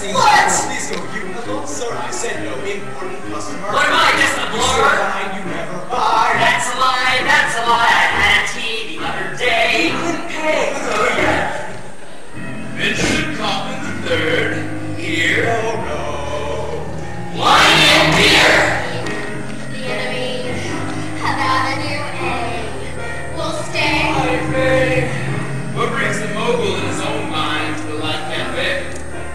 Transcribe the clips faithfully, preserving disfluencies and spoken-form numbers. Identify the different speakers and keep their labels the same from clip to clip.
Speaker 1: What? Please go, you. Sorry, I said no important customer.
Speaker 2: What am I, just a blower?
Speaker 1: You never buy.
Speaker 2: That's a lie, that's a lie. I had a tea the other day. You couldn't pay. Oh, yeah. Vincent Coffin the third, here.
Speaker 1: Oh, no.
Speaker 2: Wine and beer.
Speaker 3: The enemy of Avenue A will stay.
Speaker 2: Hi, Faye. What brings the mogul in his own mind to the Light Cafe?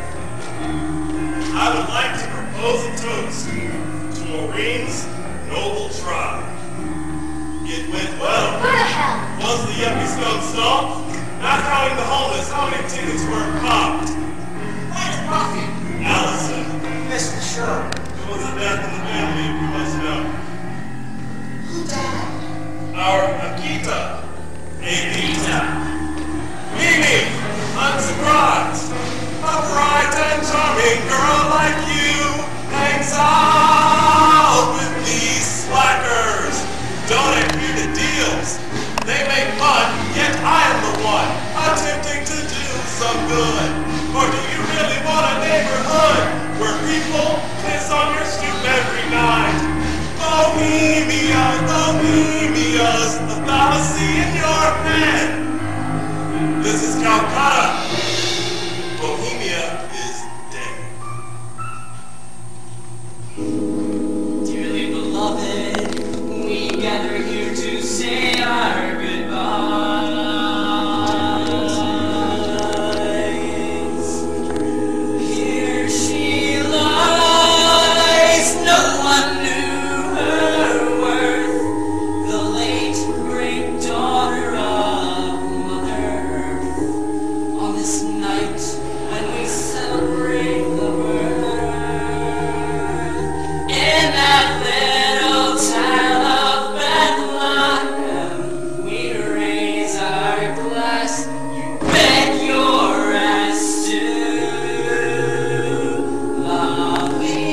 Speaker 4: I would like to propose a toast to Maureen's noble tribe. It went well.
Speaker 3: Who the hell?
Speaker 4: Was the episode stalled? Not counting the homeless, how many tickets were popped?
Speaker 1: Where's Buffy?
Speaker 4: Allison.
Speaker 1: Missed the show.
Speaker 4: It was a death in the family, if you must know.
Speaker 1: Who died?
Speaker 4: Our Akita. Akita. Mimi, I'm surprised. A bright and charming girl like you hangs out with these slackers. Don't adhere to deals. They make fun, yet I am the one attempting to do some good. Or do you really want a neighborhood where people piss on your stoop every night? Bohemia, Bohemia's the fallacy in your head. This is Calcutta. Bohemia is dead.
Speaker 2: Dearly beloved, we gather here to say our goodbyes. Here she lies, no one knew her worth, the late great daughter of Mother Earth. On this night when we celebrate the birth in that little town of Bethlehem, we raise our glass. You bet your ass to La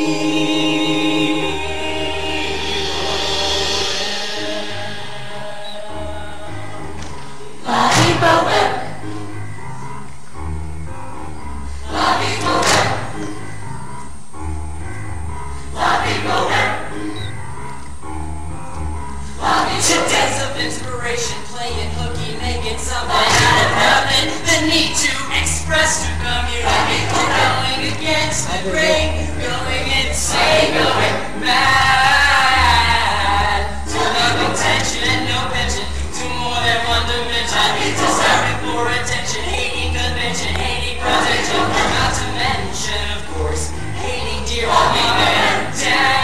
Speaker 2: Today's of inspiration, playing hooky, making something out of nothing. The need to express to community, going against the grain, going insane, going mad. To love intention and no pension, to more than one dimension. Desiring for attention, hating convention, hating protection. Not to mention, of course, hating dear mom and dad.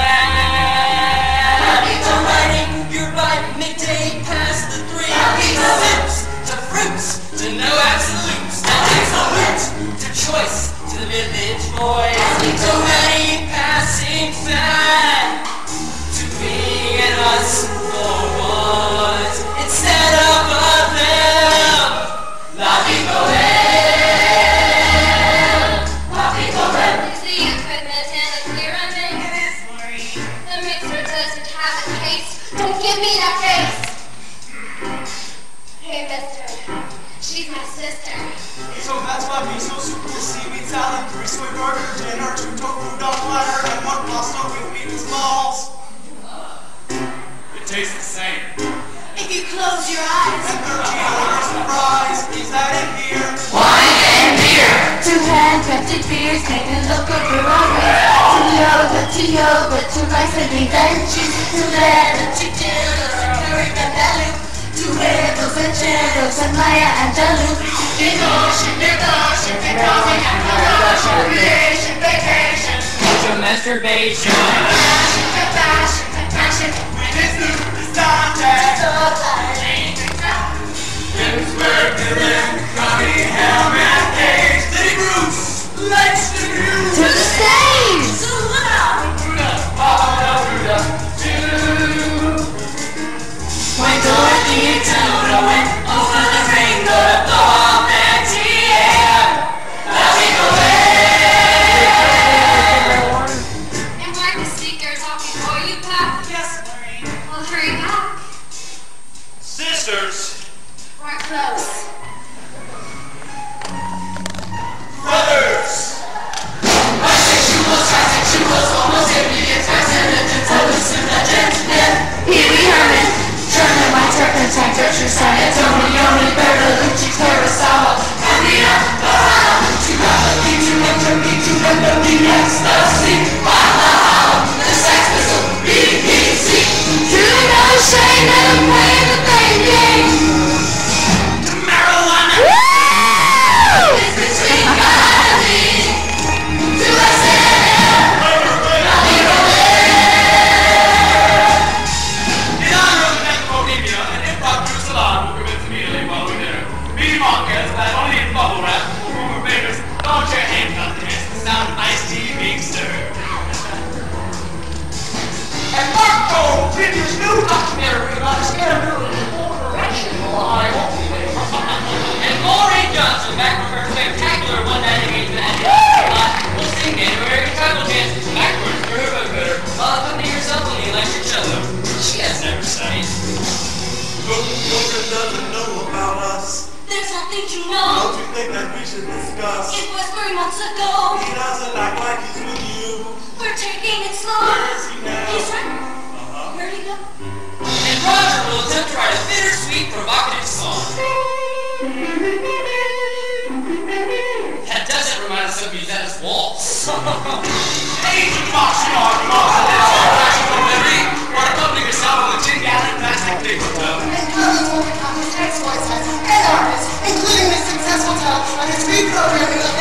Speaker 2: Midday past the three sips to fruits, to no absolutes, to absolute, to choice, to the village boys, to many passing fad, to being an us for once instead of a them. La Vigo La Vigo
Speaker 3: Is the equipment and the clear ending?
Speaker 2: It is, Maureen.
Speaker 3: The mixer doesn't have a case. Don't give me that face! Hey, mister. She's my sister.
Speaker 1: So that's why miso soup with seaweed salad, three soy burger, dinner, two tofu dog platter, and one pasta with meat and smalls.
Speaker 2: It tastes the same.
Speaker 3: If you close your eyes.
Speaker 1: And thirteen orders of fries. Is that it here?
Speaker 2: Wine and beer.
Speaker 3: Two handcrafted beers, make a local brewery. To yoga, to yoga, to rice and inventions. To leather, to dildos, to curry and belly. To rebels and cherubs and Maya and Dalu. Devotion, devotion, devotion, devotion, creation, vacation.
Speaker 2: To masturbation.
Speaker 3: Passion, compassion, compassion.
Speaker 1: When it's new, it's Dante.
Speaker 3: So tired.
Speaker 2: Pittsburgh, Dylan, Connie, Helmet, Hayes, City Bruce, Lex the News.
Speaker 3: To the stage! So loud!
Speaker 2: Ruda, Papa Ruda, two. When Dorothy and Tona went over the finger of the Humpty, yeah. Let me go in.
Speaker 3: And Mark the Seeker talking for you, Pop?
Speaker 2: Yes, Maureen.
Speaker 3: Well, hurry back.
Speaker 4: Sisters.
Speaker 3: We're close.
Speaker 4: Brothers.
Speaker 3: never play the same game.
Speaker 2: To marijuana.
Speaker 3: It's between God and me. To us and nothing but
Speaker 1: In honor of the death of Bohemia, an improv crew salon will commence immediately following dinner. Me Monquez, that only in bubble wrap, former famous, don't your hand up to miss the sound of iced tea being stirred.
Speaker 2: And Marco did his new documentary about his interview in the former direction while I won't be there. And Maureen Johnson, back from her spectacular one-night engagement at the lot, will sing Native American tribal dances backwards for her vote while accompanying herself on the electric cello. She has never studied.
Speaker 4: Booker doesn't know about us.
Speaker 3: there's nothing to
Speaker 4: Don't
Speaker 3: know.
Speaker 4: you think that we should discuss?
Speaker 3: It was three months ago.
Speaker 4: He doesn't act like he's with you.
Speaker 3: We're taking it slow.
Speaker 4: Where is he now?
Speaker 3: He's right.
Speaker 4: Uh-huh.
Speaker 3: Where'd he go?
Speaker 2: And Roger will attempt to write a bittersweet, provocative song. That doesn't remind us of Musetta's waltz.
Speaker 1: Agent Moxie on Moxie, this whole fashion delivery, or accompanying yourself with a ten-gallon plastic paper tub.
Speaker 5: And others will become his exploits as an artist, including the successful talent on his reprogramming of